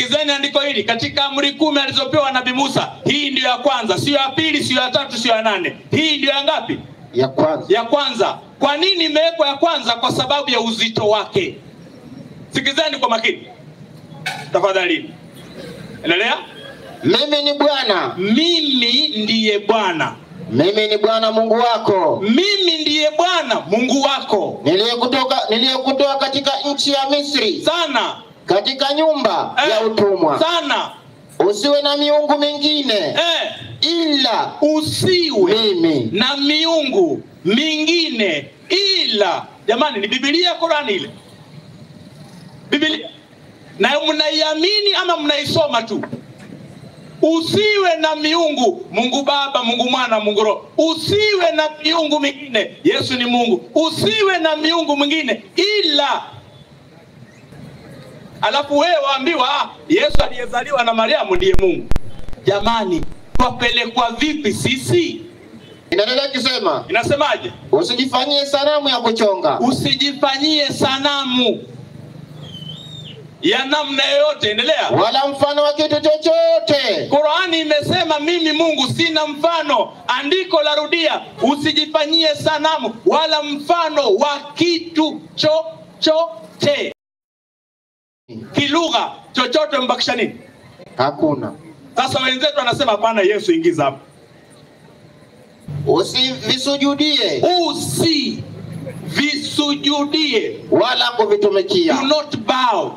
Sikizeni andiko hili katika amri 10 alizopewa Nabii Musa. Hii ndio ya kwanza, sio ya pili, sio ya tatu, sio ya 8. Hii ndio ya ngapi? Ya kwanza. Ya kwanza. Kwa nini imewekwa ya kwanza? Kwa sababu ya uzito wake. Sikizeni kwa makini. Tafadhali. Endelea. Mimi ni Bwana. Mimi ndiye Bwana. Mimi ni Bwana Mungu wako. Mimi ndiye Bwana Mungu wako. Niliyekutoa katika nchi ya Misri. Sana. Katika nyumba ya utumwa. Sana. Usiwe na miungu mingine. Ila usiwe mimi na miungu mingine ila. Jamani, ni Biblia, Qurani ile. Biblia. Na mnaiamini ama mnaisoma tu? Usiwe na miungu, Mungu Baba, Mungu Mwana, Mungu Roho. Usiwe na miungu mingine. Yesu ni Mungu. Usiwe na miungu mingine ila. Alafu wewe waambiwa Yesu aliyezaliwa na Mariamu ndiye Mungu. Jamani, twapelekwa vipi sisi? Inaendelea kusema. Inasemaje? Usijifanyie sanamu ya kuchonga. Usijifanyie sanamu ya namna yoyote. Endelea. Wala mfano wa kitu chochote. Qurani imesema mimi Mungu sina mfano. Andiko la rudia, usijifanyie sanamu wala mfano wa kitu chochote. Kilugha chochote mbakisha nini? Hakuna. Sasa wenzetu wanasema hapana, Yesu ingiza hapo. Usivisujudie. Usivisujudie wala kuvitumikia. Do not bow.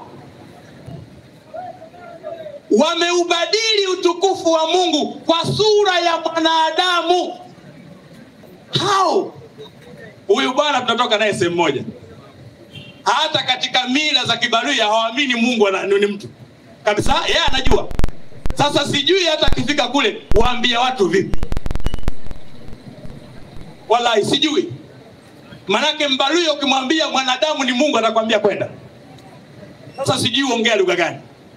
Wameubadili utukufu wa Mungu kwa sura ya mwanadamu. How? Huyu bwana tunatoka naye sehemu moja. Hata katika mila za Kibaluya hawaamini Mungu ni mtu. Kabisa, yeye anajua. Sasa sijui hata akifika kule waambia watu vipi. Wallahi sijui. Manake Mbaluya ukimwambia mwanadamu ni Mungu atakwambia kwenda. Sasa sijui ongea lugha gani.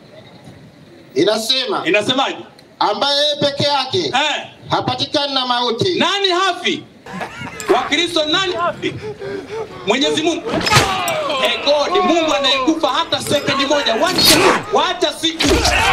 Inasemaje? Ambaye peke yake hapatikani na mauti. Nani hafi? Wakristo nani hafi? Mwenyezi Mungu. God, Mungu anayekufa hata sekunde moja. Wacha siku.